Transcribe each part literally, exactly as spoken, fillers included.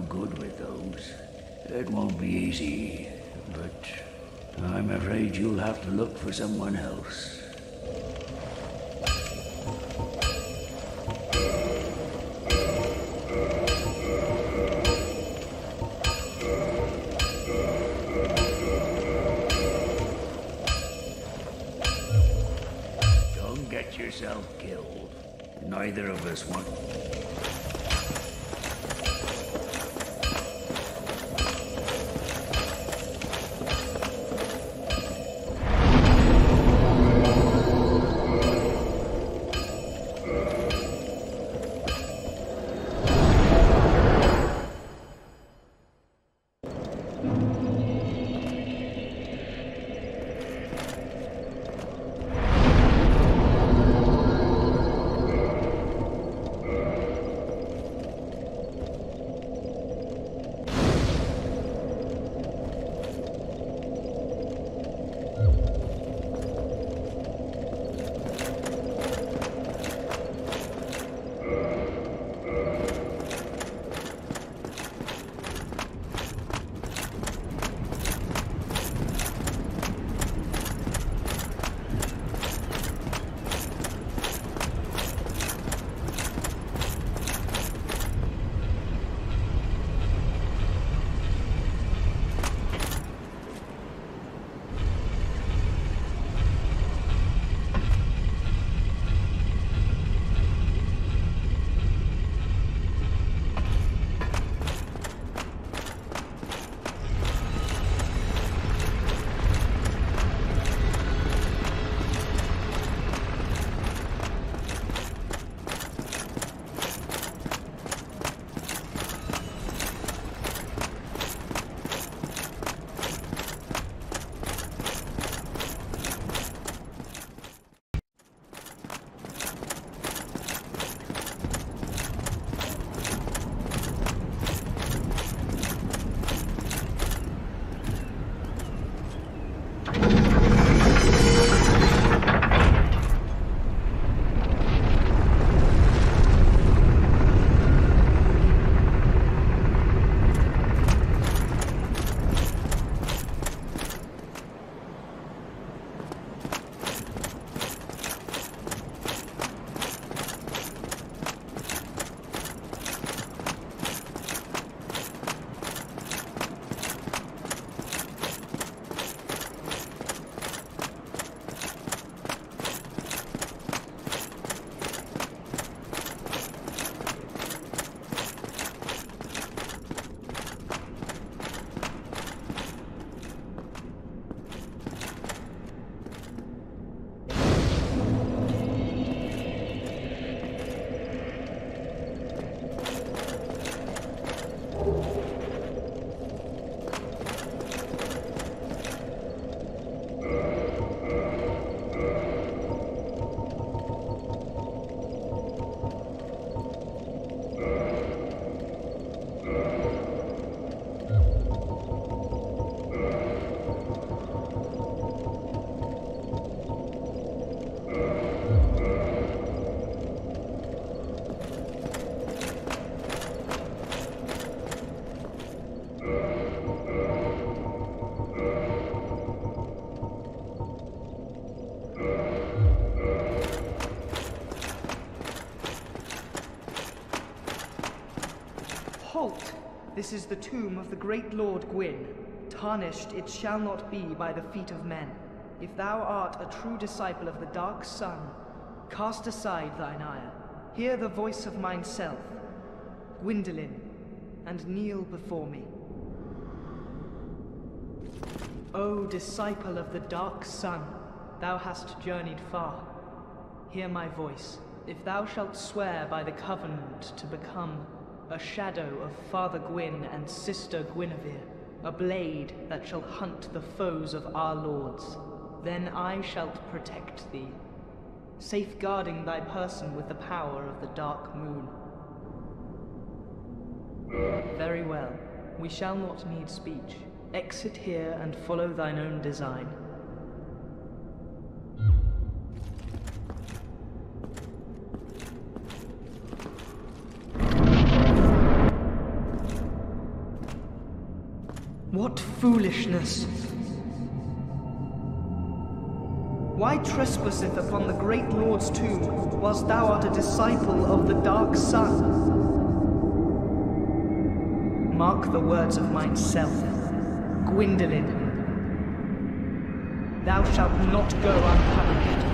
good with those. It won't be easy, but I'm afraid you'll have to look for someone else. Don't get yourself killed. Neither of us want... Halt! This is the tomb of the great Lord Gwyn. Tarnished it shall not be by the feet of men. If thou art a true disciple of the Dark Sun, cast aside thine ire. Hear the voice of mine self, Gwyndolin, and kneel before me. O disciple of the Dark Sun, thou hast journeyed far. Hear my voice. If thou shalt swear by the covenant to become a shadow of Father Gwyn and Sister Guinevere, a blade that shall hunt the foes of our lords, then I shalt protect thee, safeguarding thy person with the power of the Dark Moon. Very well. We shall not need speech. Exit here and follow thine own design. What foolishness! Why trespasseth upon the great Lord's tomb, whilst thou art a disciple of the Dark Sun? Mark the words of mine self, Gwyndolin. Thou shalt not go unpunished.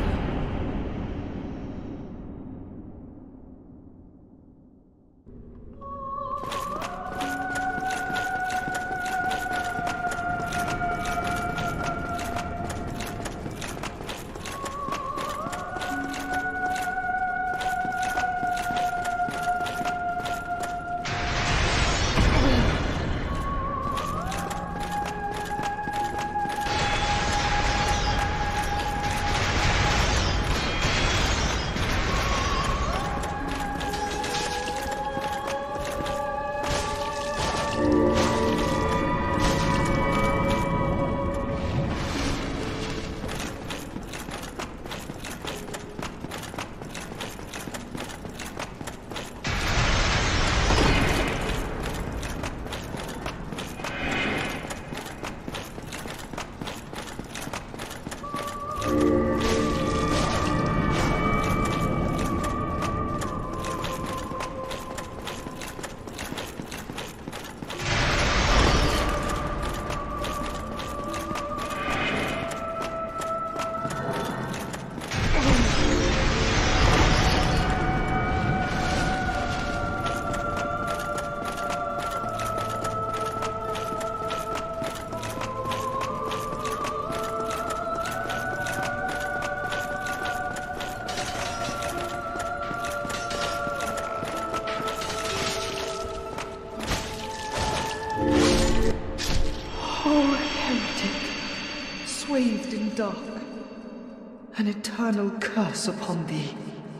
Swathed in dark, an eternal curse upon thee.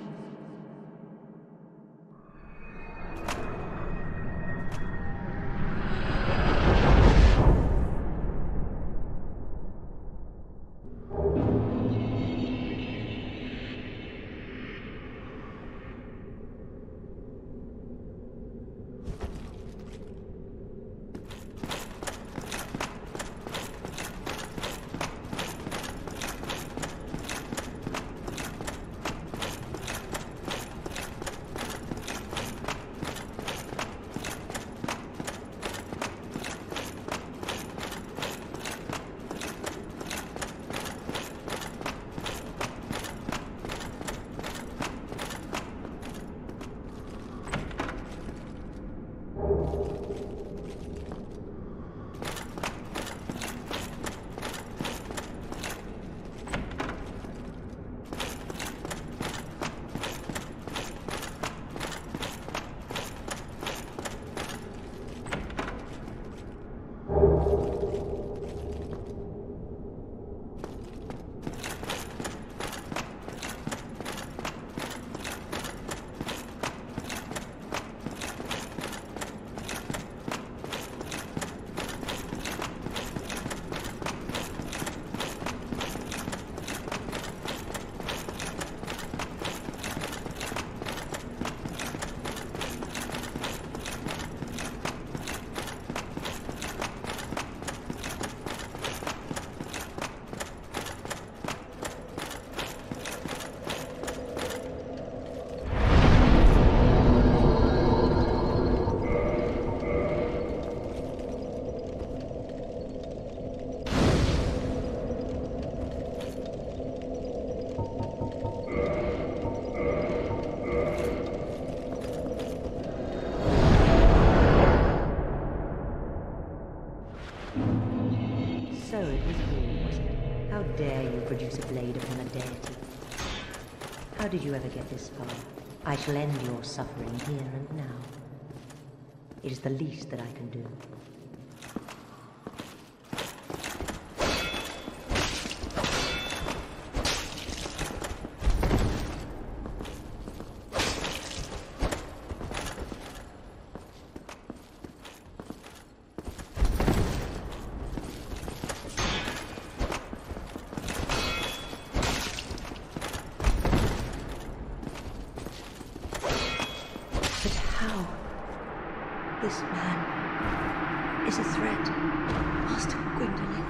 So it was you, was it? How dare you produce a blade upon a deity? How did you ever get this far? I shall end your suffering here and now. It is the least that I can do. This man is a threat, Master Gwendolyn.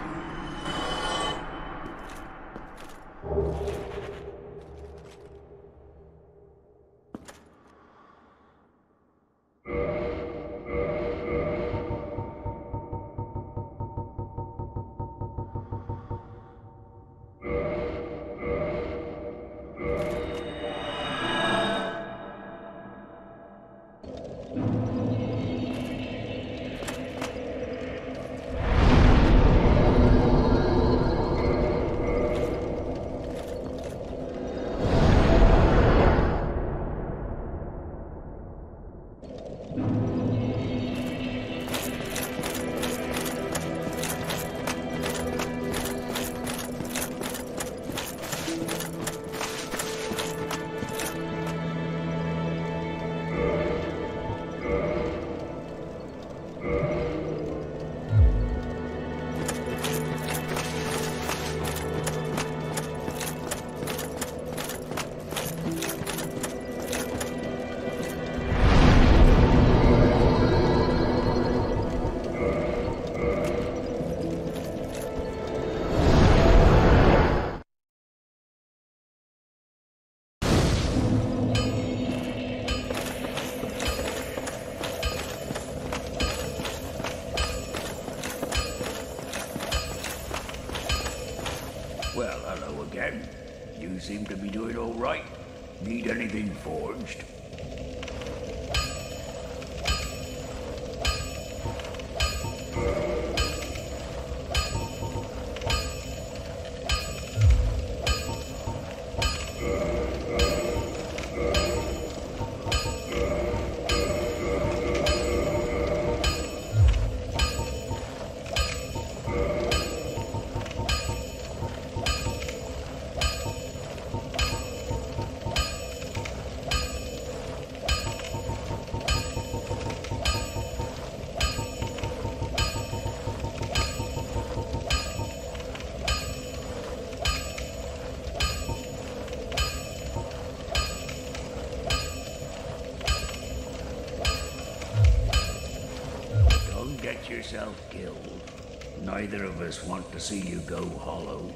Well, hello again. You seem to be doing all right. Need anything forged? Get yourself killed. Neither of us want to see you go hollow.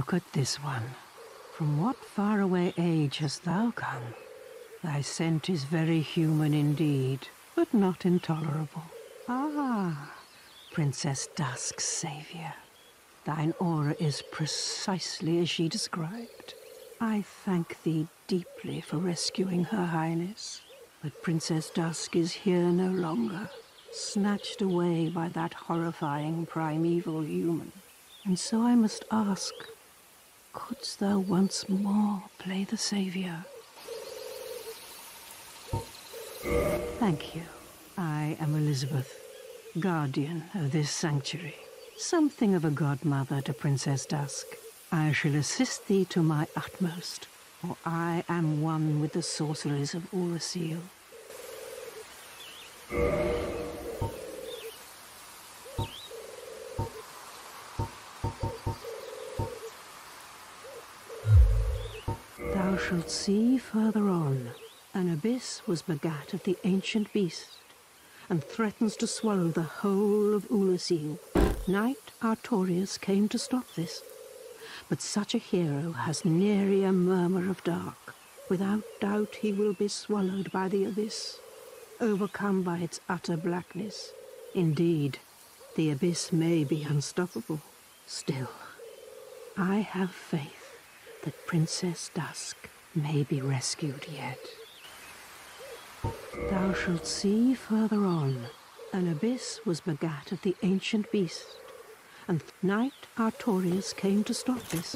Look at this one. From what faraway age hast thou come? Thy scent is very human indeed, but not intolerable. Ah, Princess Dusk's savior. Thine aura is precisely as she described. I thank thee deeply for rescuing Her Highness. But Princess Dusk is here no longer, snatched away by that horrifying primeval human. And so I must ask, couldst thou once more play the savior? Thank you. I am Elizabeth, guardian of this sanctuary. Something of a godmother to Princess Dusk. I shall assist thee to my utmost, for I am one with the sorceries of Oolacile. Thou shalt see further on, an abyss was begat of the ancient beast, and threatens to swallow the whole of Oolacile. Knight Artorius came to stop this, but such a hero has nary a murmur of dark. Without doubt he will be swallowed by the abyss, overcome by its utter blackness. Indeed, the abyss may be unstoppable. Still, I have faith that Princess Dusk may be rescued yet. Thou shalt see further on, an abyss was begat of the ancient beast, and Knight Artorius came to stop this.